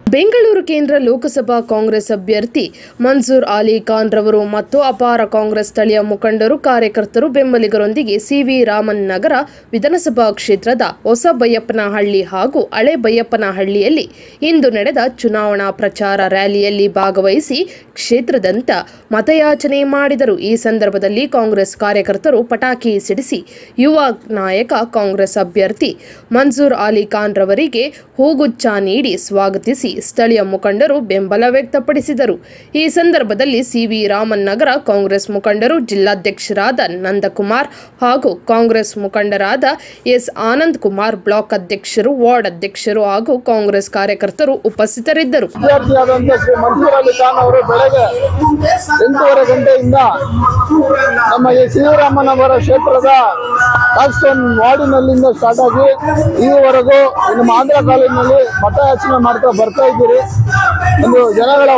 ಬೆಂಗಳೂರು ಕೇಂದ್ರ ಲೋಕಸಭಾ ಕಾಂಗ್ರೆಸ್ ಅಭ್ಯರ್ಥಿ ಮನ್ಸೂರ್ ಅಲಿ ಖಾನ್ ರವರು ಮತ್ತು ಅಪಾರ ಕಾಂಗ್ರೆಸ್ ಸ್ಥಳೀಯ ಮುಖಂಡರು, ಕಾರ್ಯಕರ್ತರು, ಬೆಂಬಲಿಗರೊಂದಿಗೆ ಸಿ.ವಿ. ರಾಮನ್ ನಗರ ವಿಧಾನಸಭಾ ಕ್ಷೇತ್ರದ ಹೊಸ ಬೈಯಪ್ಪನಹಳ್ಳಿ ಹಾಗೂ ಹಳೆ ಬೈಯಪ್ಪನಹಳ್ಳಿಯಲ್ಲಿ ಇಂದು ನಡೆದ ಚುನಾವಣಾ ಪ್ರಚಾರ ರ್ಯಾಲಿಯಲ್ಲಿ ಭಾಗವಹಿಸಿ ಕ್ಷೇತ್ರದಾದ್ಯಂತ ಮತಯಾಚನೆ ಮಾಡಿದರು. ಈ ಸಂದರ್ಭದಲ್ಲಿ ಕಾಂಗ್ರೆಸ್ ಕಾರ್ಯಕರ್ತರು ಪಟಾಕಿ ಸಿಡಿಸಿ ಯುವ ನಾಯಕ ಕಾಂಗ್ರೆಸ್ ಅಭ್ಯರ್ಥಿ ಮನ್ಸೂರ್ ಅಲಿ ಖಾನ್ ರವರಿಗೆ ಹೂಗುಚ್ಛ ನೀಡಿ ಸ್ವಾಗತಿಸಿ ಸ್ಥಳೀಯ ಮುಖಂಡರು ಬೆಂಬಲ ವ್ಯಕ್ತಪಡಿಸಿದರು. ಈ ಸಂದರ್ಭದಲ್ಲಿ ಸಿ.ವಿ. ರಾಮನ್ ನಗರ ಕಾಂಗ್ರೆಸ್ ಮುಖಂಡರು, ಜಿಲ್ಲಾಧ್ಯಕ್ಷರಾದ ನಂದಕುಮಾರ್ ಹಾಗೂ ಕಾಂಗ್ರೆಸ್ ಮುಖಂಡರಾದ ಎಸ್. ಆನಂದ್ ಕುಮಾರ್, ಬ್ಲಾಕ್ ಅಧ್ಯಕ್ಷರು, ವಾರ್ಡ್ ಅಧ್ಯಕ್ಷರು ಹಾಗೂ ಕಾಂಗ್ರೆಸ್ ಕಾರ್ಯಕರ್ತರು ಉಪಸ್ಥಿತರಿದ್ದರು. ಮನ್ಸೂರ್ ಅಲಿ ಖಾನ್ ಅವರು ಬೆಳಗ್ಗೆ 8:30 ಗಂಟೆಯಿಂದ ನಮ್ಮ ಶ್ರೀರಾಮನ್ ಅವರ ಕ್ಷೇತ್ರದ ವಾರ್ಡಿನಲ್ಲಿಂದ ಸ್ಟಾರ್ಟ್ ಆಗಿ ಇದುವರೆಗೂ ನಮ್ಮ ಆಂಧ್ರ ಕಾಲೇಜಿನಲ್ಲಿ ಮತಯಾಚನೆ ಮಾಡ್ತಾ ಬರ್ತಾ ಇದ್ದೀರಿ. ಒಂದು ಜನಗಳ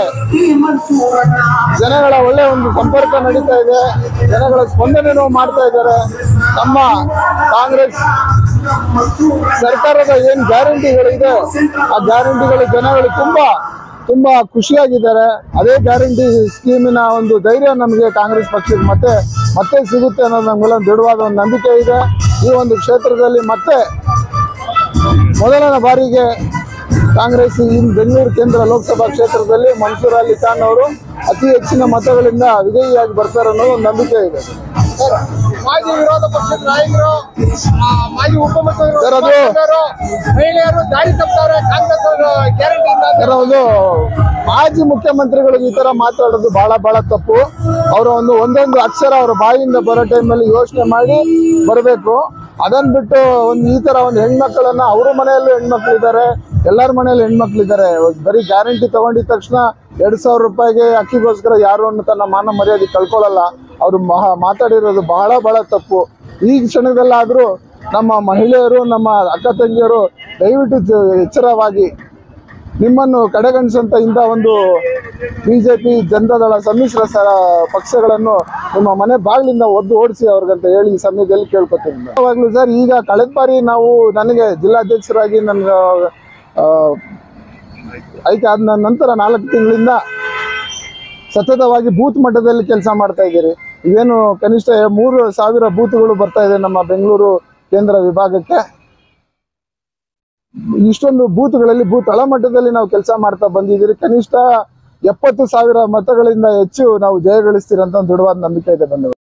ಒಳ್ಳೆ ಒಂದು ಸಂಪರ್ಕ ನಡೀತಾ ಇದೆ. ಜನಗಳ ಸ್ಪಂದನೆ ಮಾಡ್ತಾ ಇದ್ದಾರೆ. ನಮ್ಮ ಕಾಂಗ್ರೆಸ್ ಸರ್ಕಾರದ ಏನ್ ಗ್ಯಾರಂಟಿಗಳಿದೆ ಆ ಗ್ಯಾರಂಟಿಗಳು ಜನಗಳು ತುಂಬಾ ಖುಷಿಯಾಗಿದ್ದಾರೆ. ಅದೇ ಗ್ಯಾರಂಟಿ ಸ್ಕೀಮಿನ ಒಂದು ಧೈರ್ಯ ನಮಗೆ ಕಾಂಗ್ರೆಸ್ ಪಕ್ಷಕ್ಕೆ ಮತ್ತೆ ಸಿಗುತ್ತೆ ಅನ್ನೋದು ನಮ್ಗೆಲ್ಲ ದೃಢವಾದ ಒಂದು ನಂಬಿಕೆ ಇದೆ. ಈ ಒಂದು ಕ್ಷೇತ್ರದಲ್ಲಿ ಮತ್ತೆ ಮೊದಲನೇ ಬಾರಿಗೆ ಕಾಂಗ್ರೆಸ್ ಬೆಂಗಳೂರು ಕೇಂದ್ರ ಲೋಕಸಭಾ ಕ್ಷೇತ್ರದಲ್ಲಿ ಮನ್ಸೂರ್ ಅಲಿ ಖಾನ್ ಅವರು ಅತಿ ಹೆಚ್ಚಿನ ಮತಗಳಿಂದ ವಿಜಯಿಯಾಗಿ ಬರ್ತಾರೆ ಅನ್ನೋ ಒಂದು ನಂಬಿಕೆ ಇದೆ. ಮಾಜಿ ವಿರೋಧ ಪಕ್ಷದ ನಾಯಕರು, ಮಾಜಿ ಉಪಮುಖ್ಯಮಂತ್ರಿಗಳು, ಮಹಿಳೆಯರು ದಾರಿ ತಪ್ಪಿದವರು ಕಾಂಗ್ರೆಸ್ ಗ್ಯಾರಂಟಿಯಿಂದ. ಒಂದು ಮಾಜಿ ಮುಖ್ಯಮಂತ್ರಿಗಳು ಈ ತರ ಮಾತಾಡೋದು ಬಹಳ ತಪ್ಪು. ಅವರ ಒಂದೊಂದು ಅಕ್ಷರ ಅವರ ಬಾಯಿಂದ ಬರೋ ಟೈಮಲ್ಲಿ ಯೋಚನೆ ಮಾಡಿ ಬರಬೇಕು. ಅದನ್ನ ಬಿಟ್ಟು ಈ ತರ ಒಂದು ಹೆಣ್ಮಕ್ಳನ್ನ, ಅವ್ರ ಮನೆಯಲ್ಲೂ ಹೆಣ್ಮಕ್ಳಿದ್ದಾರೆ, ಎಲ್ಲರ ಮನೆಯಲ್ಲೂ ಹೆಣ್ಮಕ್ಳಿದ್ದಾರೆ. ಬರೀ ಗ್ಯಾರಂಟಿ ತಗೊಂಡಿದ ತಕ್ಷಣ 2,000 ರೂಪಾಯಿಗೆ ಅಕ್ಕಿಗೋಸ್ಕರ ಯಾರು ತನ್ನ ಮಾನ ಮರ್ಯಾದೆ ಕಳ್ಕೊಳ್ಳಲ್ಲ. ಅವರು ಮಾತಾಡಿರೋದು ಬಹಳ ತಪ್ಪು. ಈ ಕ್ಷಣದಲ್ಲಾದ್ರೂ ನಮ್ಮ ಮಹಿಳೆಯರು, ನಮ್ಮ ಅಕ್ಕ ತಂಗಿಯರು ದಯವಿಟ್ಟು ಎಚ್ಚರವಾಗಿ ನಿಮ್ಮನ್ನು ಕಡೆಗಣಿಸಂತ ಇಂಥ ಒಂದು ಬಿಜೆಪಿ, ಜನತಾದಳ ಸಮ್ಮಿಶ್ರ ಪಕ್ಷಗಳನ್ನು ನಿಮ್ಮ ಮನೆ ಬಾಗಿಲಿಂದ ಓಡಿಸಿ ಅವ್ರಿಗಂತ ಹೇಳಿ ಈ ಸಮಯದಲ್ಲಿ ಕೇಳ್ಕೊತೀನಿ. ಯಾವಾಗಲೂ ಸರ್, ಈಗ ಕಳೆದ ಬಾರಿ ನನಗೆ ಜಿಲ್ಲಾಧ್ಯಕ್ಷರಾಗಿ ನನಗೆ ಆಯ್ಕೆ ಆದ ನಂತರ 4 ತಿಂಗಳಿಂದ ಸತತವಾಗಿ ಬೂತ್ ಮಟ್ಟದಲ್ಲಿ ಕೆಲಸ ಮಾಡ್ತಾ ಇದ್ದೀರಿ. ಇದೇನು ಕನಿಷ್ಠ 3,000 ಬೂತ್ಗಳು ಬರ್ತಾ ಇದೆ ನಮ್ಮ ಬೆಂಗಳೂರು ಕೇಂದ್ರ ವಿಭಾಗಕ್ಕೆ. ಇಷ್ಟೊಂದು ಬೂತ್ಗಳಲ್ಲಿ ತಳಮಟ್ಟದಲ್ಲಿ ನಾವು ಕೆಲಸ ಮಾಡ್ತಾ ಬಂದಿದ್ದೀರಿ. ಕನಿಷ್ಠ 70,000 ಮತಗಳಿಂದ ಹೆಚ್ಚು ನಾವು ಜಯಗಳಿಸ್ತೀರಂತ ಒಂದು ದೃಢವಾದ ನಂಬಿಕೆ ಇದೆ.